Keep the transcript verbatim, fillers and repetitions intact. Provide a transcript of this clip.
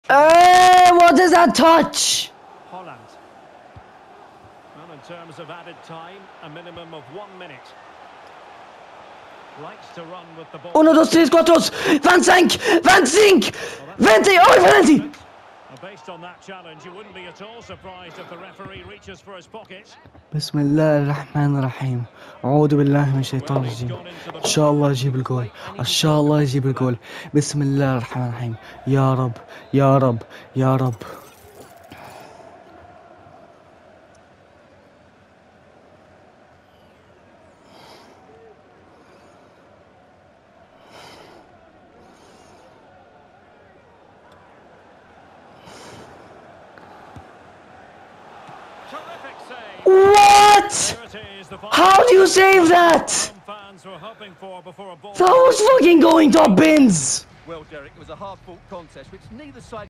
Hey, what is that touch? Holland. Well, in terms of added time, a minimum of one minute. Likes to run with the ball. Uno, dos, tres, cuatro, veinticinq, veinticinq, veinte, oh, veinte. Based on that challenge, you wouldn't be at all surprised if the referee reaches for his pocket. بسم الله الرحمن الرحيم. أعوذ بالله من الشيطان الرجيم. إن شاء الله يجيب الجول. إن شاء الله يجيب الجول. بسم الله الرحمن الرحيم. يا رب يا رب يا رب. What? How do you save that? That was fucking going to bins. Well, Derek, it was a hard-fought contest which neither side